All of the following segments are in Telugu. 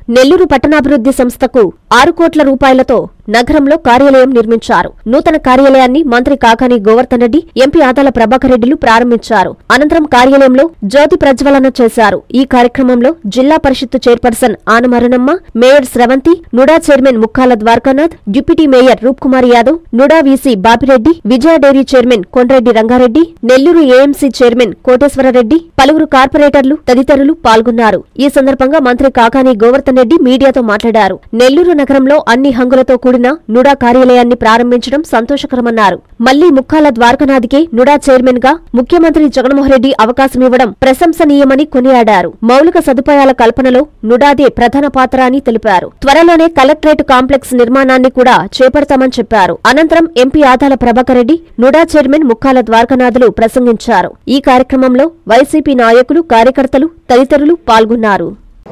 నెల్లూరు పట్టణాభివృద్ధి సంస్థకు 6 కోట్ల రూపాయలతో నగరంలో కార్యాలయం నిర్మించారు. నూతన కార్యాలయాన్ని మంత్రి కాకాని గోవర్ధన్ రెడ్డి, ఎంపీ ఆదాల ప్రభాకర్ రెడ్డిలు ప్రారంభించారు. అనంతరం కార్యాలయంలో జ్యోతి ప్రజ్వలన చేశారు. ఈ కార్యక్రమంలో Zilla Parishad chairperson Anamaranamma, mayor Sravanthi, NUDA chairman Mukkala Dwarakanath, deputy mayor Roop Kumar Yadav, NUDA VC Bapireddy, Vijaya dairy chairman Kondreddy Rangareddy, Nellore AMC chairman Koteswarareddy, పలువురు కార్పొరేటర్లు తదితరులు పాల్గొన్నారు. ఈ సందర్భంగా మంత్రి కాకాని గోవర్ధన్ రెడ్డి మీడియాతో మాట్లాడారు. నెల్లూరు నగరంలో అన్ని హంగులతో కూడిన నుడా కార్యాలయాన్ని ప్రారంభించడం సంతోషకరమన్నారు. మళ్లీ ముక్కాల ద్వారకానాథ్కే నుడా చైర్మన్ గా ముఖ్యమంత్రి జగన్మోహన్ రెడ్డి అవకాశమివ్వడం ప్రశంసనీయమని కొనియాడారు. మౌలిక సదుపాయాల కల్పనలో నుడాదే ప్రధాన పాత్ర అని తెలిపారు. త్వరలోనే కలెక్టరేట్ కాంప్లెక్స్ నిర్మాణాన్ని కూడా చేపడతామని చెప్పారు. అనంతరం MP Adala Prabhakar Reddy, NUDA chairman Mukkala ద్వారకానాథ్లు ప్రసంగించారు. ఈ కార్యక్రమంలో వైసీపీ నాయకులు, కార్యకర్తలు తదితరులు పాల్గొన్నారు.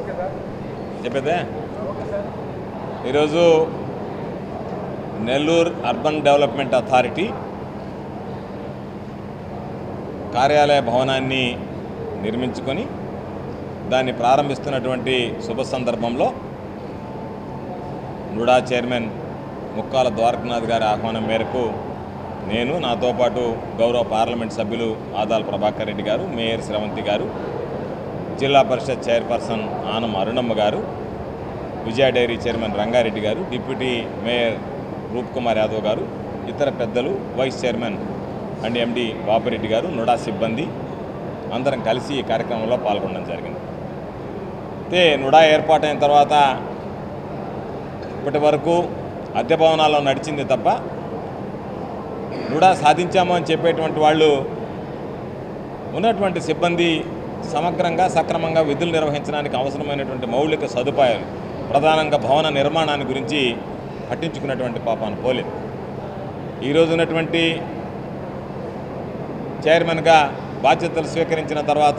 ఈరోజు నెల్లూరు అర్బన్ డెవలప్మెంట్ అథారిటీ కార్యాలయ భవనాన్ని నిర్మించుకొని దాన్ని ప్రారంభిస్తున్నటువంటి శుభ సందర్భంలో నుడా చైర్మన్ ముక్కాల ద్వారకానాథ్ గారి ఆహ్వానం మేరకు నేను, నాతో పాటు గౌరవ పార్లమెంట్ సభ్యులు ఆదాల ప్రభాకర్ రెడ్డి గారు, మేయర్ స్రవంతి గారు, జిల్లా పరిషత్ చైర్పర్సన్ ఆనం అరుణమ్మ గారు, విజయ డైరీ చైర్మన్ రంగారెడ్డి గారు, డిప్యూటీ మేయర్ రూప్ కుమార్ యాదవ్ గారు, ఇతర పెద్దలు, vice chairman and MD Bapireddy గారు, నుడా సిబ్బంది అందరం కలిసి ఈ కార్యక్రమంలో పాల్గొనడం జరిగింది. అయితే నుడా ఏర్పాటైన తర్వాత ఇప్పటి వరకు అద్దె భవనాల్లో నడిచింది తప్ప నుడా సాధించాము అని చెప్పేటువంటి వాళ్ళు ఉన్నటువంటి సిబ్బంది సమగ్రంగా సక్రమంగా విధులు నిర్వహించడానికి అవసరమైనటువంటి మౌలిక సదుపాయాలు, ప్రధానంగా భవన నిర్మాణాన్ని గురించి పట్టించుకున్నటువంటి పాపాను పోలేదు. ఈరోజు ఉన్నటువంటి చైర్మన్గా బాధ్యతలు స్వీకరించిన తర్వాత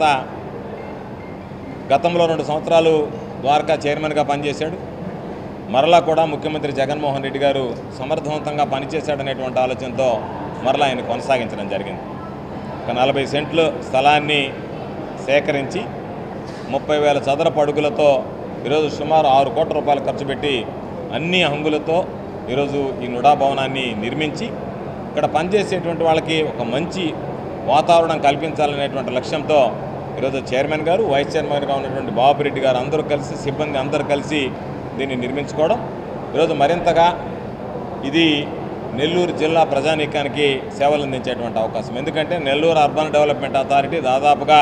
గతంలో 2 సంవత్సరాలు ద్వారకా చైర్మన్గా పనిచేశాడు. మరలా కూడా ముఖ్యమంత్రి జగన్మోహన్ రెడ్డి గారు సమర్థవంతంగా పనిచేశాడనేటువంటి ఆలోచనతో మరలా ఆయన కొనసాగించడం జరిగింది. ఒక 40 సెంట్లు స్థలాన్ని సేకరించి 30,000 చదరపు అడుగులతో ఈరోజు సుమారు 6 కోట్ల రూపాయలు ఖర్చు పెట్టి అన్ని హంగులతో ఈరోజు ఈ నుడా భవనాన్ని నిర్మించి ఇక్కడ పనిచేసేటువంటి వాళ్ళకి ఒక మంచి వాతావరణం కల్పించాలనేటువంటి లక్ష్యంతో ఈరోజు చైర్మన్ గారు, వైస్ చైర్మన్గా ఉన్నటువంటి బాపిరెడ్డి గారు అందరూ కలిసి, సిబ్బంది అందరూ కలిసి దీన్ని నిర్మించుకోవడం ఈరోజు మరింతగా ఇది నెల్లూరు జిల్లా ప్రజానీకానికి సేవలు అందించేటువంటి అవకాశం. ఎందుకంటే నెల్లూరు అర్బన్ డెవలప్మెంట్ అథారిటీ దాదాపుగా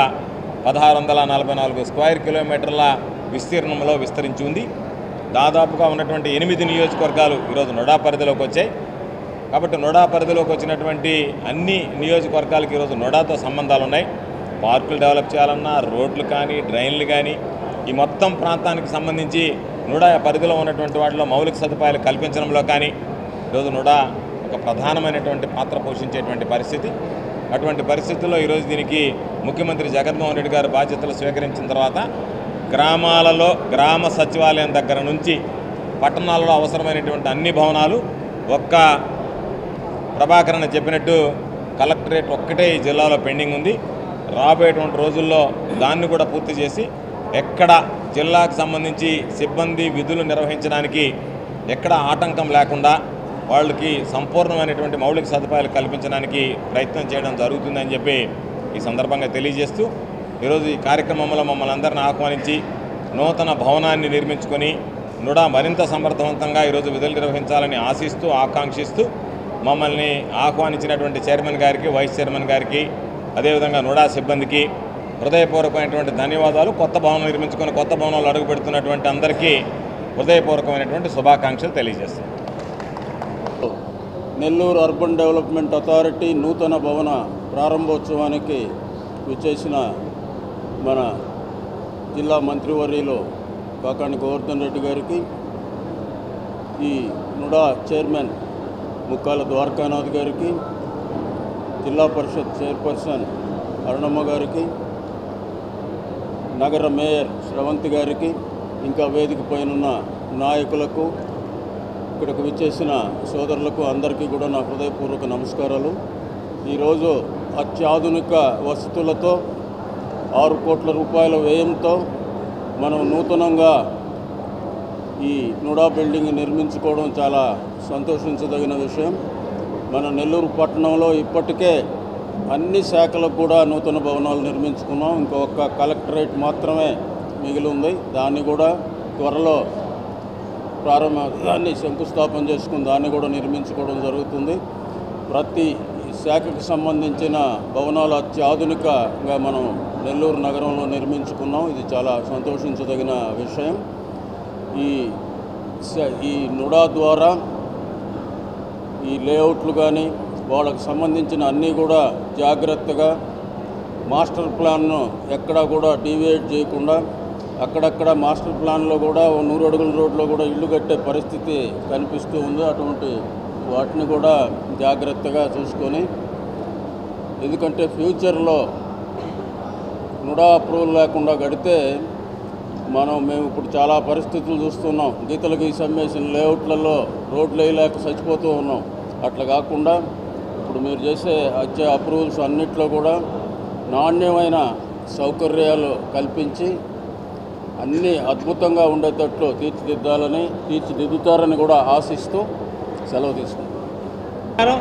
1644 స్క్వేర్ కిలోమీటర్ల విస్తీర్ణంలో విస్తరించి ఉంది. దాదాపుగా ఉన్నటువంటి 8 నియోజకవర్గాలు ఈరోజు నుడా పరిధిలోకి వచ్చాయి. కాబట్టి నుడా పరిధిలోకి వచ్చినటువంటి అన్ని నియోజకవర్గాలకు ఈరోజు నుడాతో సంబంధాలు ఉన్నాయి. పార్కులు డెవలప్ చేయాలన్నా, రోడ్లు కానీ, డ్రైన్లు కానీ, ఈ మొత్తం ప్రాంతానికి సంబంధించి నుడా పరిధిలో ఉన్నటువంటి వాటిలో మౌలిక సదుపాయాలు కల్పించడంలో కానీ ఈరోజు నుడా ఒక ప్రధానమైనటువంటి పాత్ర పోషించేటువంటి పరిస్థితి. అటువంటి పరిస్థితుల్లో ఈరోజు దీనికి ముఖ్యమంత్రి జగన్మోహన్ రెడ్డి గారు బాధ్యతలు స్వీకరించిన తర్వాత గ్రామాలలో గ్రామ సచివాలయం దగ్గర నుంచి పట్టణాలలో అవసరమైనటువంటి అన్ని భవనాలు ఒక్క ప్రభాకరణ చెప్పినట్టు కలెక్టరేట్ ఒక్కటే ఈ జిల్లాలో పెండింగ్ ఉంది. రాబోయేటువంటి రోజుల్లో దాన్ని కూడా పూర్తి చేసి ఎక్కడ జిల్లాకు సంబంధించి సిబ్బంది విధులు నిర్వహించడానికి ఎక్కడ ఆటంకం లేకుండా వాళ్ళకి సంపూర్ణమైనటువంటి మౌలిక సదుపాయాలు కల్పించడానికి ప్రయత్నం చేయడం జరుగుతుందని చెప్పి ఈ సందర్భంగా తెలియజేస్తూ ఈరోజు ఈ కార్యక్రమంలో మమ్మల్ని అందరిని ఆహ్వానించి నూతన భవనాన్ని నిర్మించుకొని నుడా మరింత సమర్థవంతంగా ఈరోజు విధులు నిర్వహించాలని ఆశిస్తూ, ఆకాంక్షిస్తూ మమ్మల్ని ఆహ్వానించినటువంటి చైర్మన్ గారికి, వైస్ చైర్మన్ గారికి, అదేవిధంగా నుడా సిబ్బందికి హృదయపూర్వకమైనటువంటి ధన్యవాదాలు. కొత్త భవనం నిర్మించుకొని కొత్త భవనంలో అడుగు పెడుతున్నటువంటి అందరికీ హృదయపూర్వకమైనటువంటి శుభాకాంక్షలు తెలియజేస్తాం. నెల్లూరు అర్బన్ డెవలప్మెంట్ అథారిటీ నూతన భవన ప్రారంభోత్సవానికి విచ్చేసిన మన జిల్లా మంత్రివర్యులు కాకాని గోవర్ధన్ రెడ్డి గారికి, ఈ నుడా చైర్మన్ ముక్కాల ద్వారకానాథ్ గారికి, జిల్లా పరిషత్ చైర్పర్సన్ అరుణమ్మ గారికి, నగర మేయర్ స్రవంతి గారికి, ఇంకా వేదిక పైనున్న నాయకులకు, ఇక్కడికి విచ్చేసిన సోదరులకు అందరికీ కూడా నా హృదయపూర్వక నమస్కారాలు. ఈరోజు అత్యాధునిక వసతులతో 6 కోట్ల రూపాయల వ్యయంతో మనం నూతనంగా ఈ నుడా బిల్డింగ్ నిర్మించుకోవడం చాలా సంతోషించదగిన విషయం. మన నెల్లూరు పట్టణంలో ఇప్పటికే అన్ని శాఖలకు కూడా నూతన భవనాలు నిర్మించుకున్నాం. ఇంకొక కలెక్టరేట్ మాత్రమే మిగిలి ఉంది. దాన్ని కూడా త్వరలో దాన్ని శంకుస్థాపన చేసుకుని దాన్ని కూడా నిర్మించుకోవడం జరుగుతుంది. ప్రతి శాఖకు సంబంధించిన భవనాలు అత్యాధునికంగా మనం నెల్లూరు నగరంలో నిర్మించుకున్నాం. ఇది చాలా సంతోషించదగిన విషయం. ఈ నుడా ద్వారా ఈ లేఅవుట్లు కానీ వాళ్ళకు సంబంధించిన అన్నీ కూడా జాగ్రత్తగా మాస్టర్ ప్లాన్ను ఎక్కడా కూడా డీవియేట్ చేయకుండా అక్కడక్కడ మాస్టర్ ప్లాన్లో కూడా 100 అడుగుల రోడ్లో కూడా ఇల్లు కట్టే పరిస్థితి కనిపిస్తూ ఉంది. అటువంటి వాటిని కూడా జాగ్రత్తగా చూసుకొని, ఎందుకంటే ఫ్యూచర్లో నుడా అప్రూవల్ లేకుండా కడితే మేము ఇప్పుడు చాలా పరిస్థితులు చూస్తున్నాం. గీతలు సమ్మేసిన లేఅవుట్లలో రోడ్లు వేయలేక చచ్చిపోతూ ఉన్నాం. అట్లా కాకుండా ఇప్పుడు మీరు వచ్చే అప్రూవల్స్ అన్నిట్లో కూడా నాణ్యమైన సౌకర్యాలు కల్పించి అన్నీ అద్భుతంగా ఉండేటట్లు తీర్చిదిద్దుతారని కూడా ఆశిస్తూ సెలవు తీసుకుంటాం.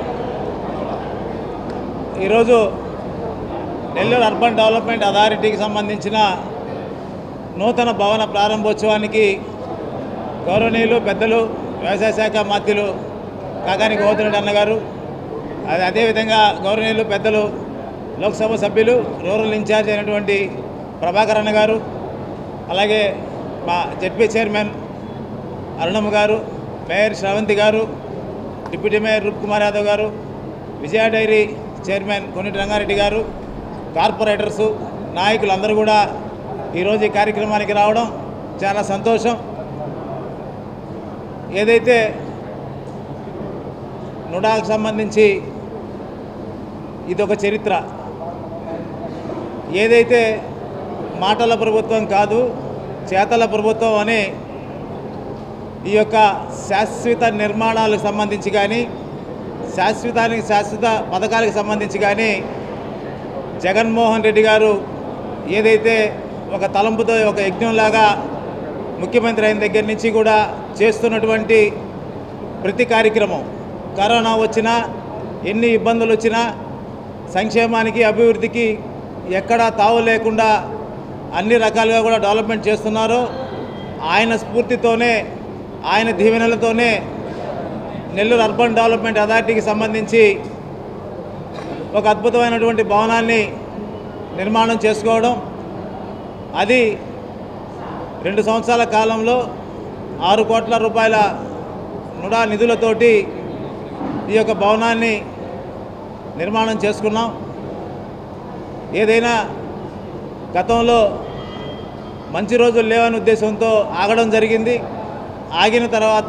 ఈరోజు నెల్లూరు అర్బన్ డెవలప్మెంట్ అథారిటీకి సంబంధించిన నూతన భవన ప్రారంభోత్సవానికి గౌరవనీయులు పెద్దలు వ్యవసాయ శాఖ మంత్రులు కాకాని గోవర్ధన్ రెడ్డి అన్నగారు, అదేవిధంగా గౌరవనీయులు పెద్దలు లోక్సభ సభ్యులు రూరల్ ఇన్ఛార్జ్ అయినటువంటి ప్రభాకర్ అన్న గారు, అలాగే మా జెడ్పీ చైర్మన్ అరుణమ్మ గారు, మేయర్ శ్రవంతి గారు, డిప్యూటీ మేయర్ రూప్ కుమార్ యాదవ్ గారు, విజయ డైరీ చైర్మన్ కొన్నిటి రంగారెడ్డి గారు, కార్పొరేటర్సు నాయకులు అందరూ కూడా ఈరోజు ఈ కార్యక్రమానికి రావడం చాలా సంతోషం. ఏదైతే నుడాకు సంబంధించి ఇదొక చరిత్ర, ఏదైతే మాటల ప్రభుత్వం కాదు చేతల ప్రభుత్వం అని ఈ యొక్క శాశ్వత నిర్మాణాలకు సంబంధించి కానీ శాశ్వత పథకాలకు సంబంధించి కానీ జగన్మోహన్ రెడ్డి గారు ఏదైతే ఒక తలంపుతో ఒక యజ్ఞంలాగా ముఖ్యమంత్రి అయిన దగ్గర నుంచి కూడా చేస్తున్నటువంటి ప్రతి కార్యక్రమం, కరోనా వచ్చినా ఎన్ని ఇబ్బందులు వచ్చినా సంక్షేమానికి అభివృద్ధికి ఎక్కడా తావు లేకుండా అన్ని రకాలుగా కూడా డెవలప్మెంట్ చేస్తున్నారు. ఆయన స్ఫూర్తితోనే ఆయన దీవెనలతోనే నెల్లూరు అర్బన్ డెవలప్మెంట్ అథారిటీకి సంబంధించి ఒక అద్భుతమైనటువంటి భవనాన్ని నిర్మాణం చేసుకోవడం, అది 2 సంవత్సరాల కాలంలో 6 కోట్ల రూపాయల నుడా నిధులతోటి ఈ యొక్క భవనాన్ని నిర్మాణం చేసుకున్నాం. ఏదైనా గతంలో మంచి రోజులు లేవని ఉద్దేశంతో ఆగడం జరిగింది. ఆగిన తర్వాత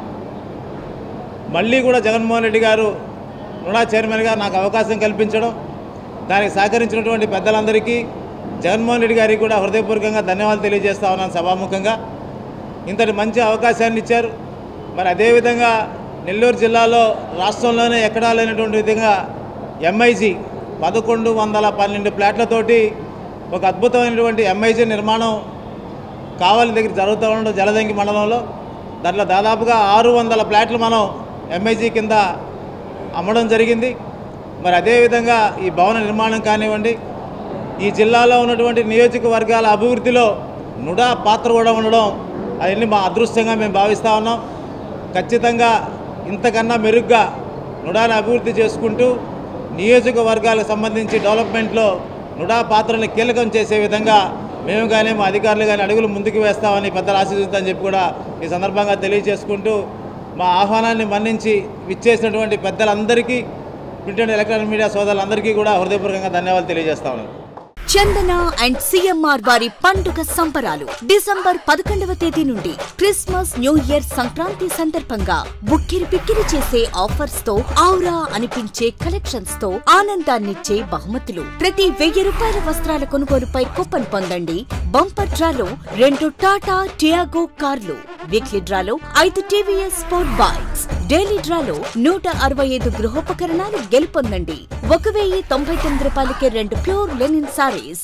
మళ్ళీ కూడా జగన్మోహన్ రెడ్డి గారు నుడా చైర్మన్గా నాకు అవకాశం కల్పించడం, దానికి సహకరించినటువంటి పెద్దలందరికీ జగన్మోహన్ రెడ్డి గారికి కూడా హృదయపూర్వకంగా ధన్యవాదాలు తెలియజేస్తా ఉన్నాను సభాముఖంగా. ఇంతటి మంచి అవకాశాన్ని ఇచ్చారు. మరి అదేవిధంగా నెల్లూరు జిల్లాలో రాష్ట్రంలోనే ఎక్కడా లేనటువంటి విధంగా ఎంఐజీ 1112 ఫ్లాట్లతోటి ఒక అద్భుతమైనటువంటి ఎంఐజీ నిర్మాణం కావాలి దగ్గర జరుగుతూ ఉండడం జలదంకి మండలంలో. దాంట్లో దాదాపుగా 600 ఫ్లాట్లు మనం ఎంఐజీ కింద అమ్మడం జరిగింది. మరి అదేవిధంగా ఈ భవన నిర్మాణం కానివ్వండి, ఈ జిల్లాలో ఉన్నటువంటి నియోజకవర్గాల అభివృద్ధిలో నుడా పాత్ర కూడా ఉండడం అవన్నీ మా అదృష్టంగా మేము భావిస్తూ ఉన్నాం. ఖచ్చితంగా ఇంతకన్నా మెరుగ్గా నుడాని అభివృద్ధి చేసుకుంటూ నియోజకవర్గాలకు సంబంధించి డెవలప్మెంట్లో నుడా పాత్రని కీలకం చేసే విధంగా మేము కానీ మా అధికారులు కానీ అడుగులు ముందుకు వేస్తామని పెద్దలు ఆశీర్వదిస్తామని చెప్పి కూడా ఈ సందర్భంగా తెలియజేసుకుంటూ, మా ఆహ్వానాన్ని మన్నించి విచ్చేసినటువంటి పెద్దలందరికీ, ప్రింట్ అండ్ ఎలక్ట్రానిక్ మీడియా సోదరులందరికీ కూడా హృదయపూర్వకంగా ధన్యవాదాలు తెలియజేస్తా ఉన్నాను. చందన అండ్ సిఎంఆర్ వారి పండుగ సంబరాలు డిసెంబర్ 11వ తేదీ నుండి క్రిస్మస్, న్యూ ఇయర్, సంక్రాంతి సందర్భంగా బుక్కిరి పిక్కిరి చేసే ఆఫర్స్ తో, ఔరా అనిపించే కలెక్షన్స్ తో ఆనందాన్నిచ్చే బహుమతులు. ప్రతి 1000 రూపాయల వస్త్రాల కొనుగోలుపై కూపన్ పొందండి. బంపర్ డ్రాలో 2 టాటా టియాగో కార్లు, వీక్లీ డ్రాలో 5 టీవీఎస్ స్పోర్ట్ బైక్స్, డైలీ డ్రాలో 165 గృహోపకరణాలు గెలుపొందండి. 1099 రూపాయలకే 2 ప్యూర్ లెనిన్ సారీస్,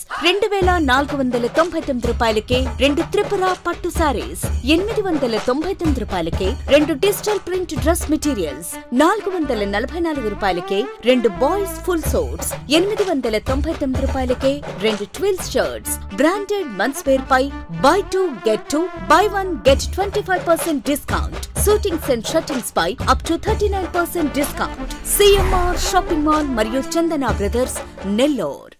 2499 రూపాయలకే 2 త్రిపుర పట్టు సారీస్, 899 రూపాయలకే 2 డిజిటల్ ప్రింట్ డ్రెస్ మెటీరియల్స్, 444 రూపాయలకే 2 బాయ్స్ ఫుల్ సూట్స్, 899 రూపాయలకే 2 twills shirts. Branded men's wear పై buy 2 get 2, buy 1 get 25% discount. Suitings and shuttings పై up to 39% discount. CMR shopping mall మరియు చందన బ్రదర్స్, నెల్లూరు.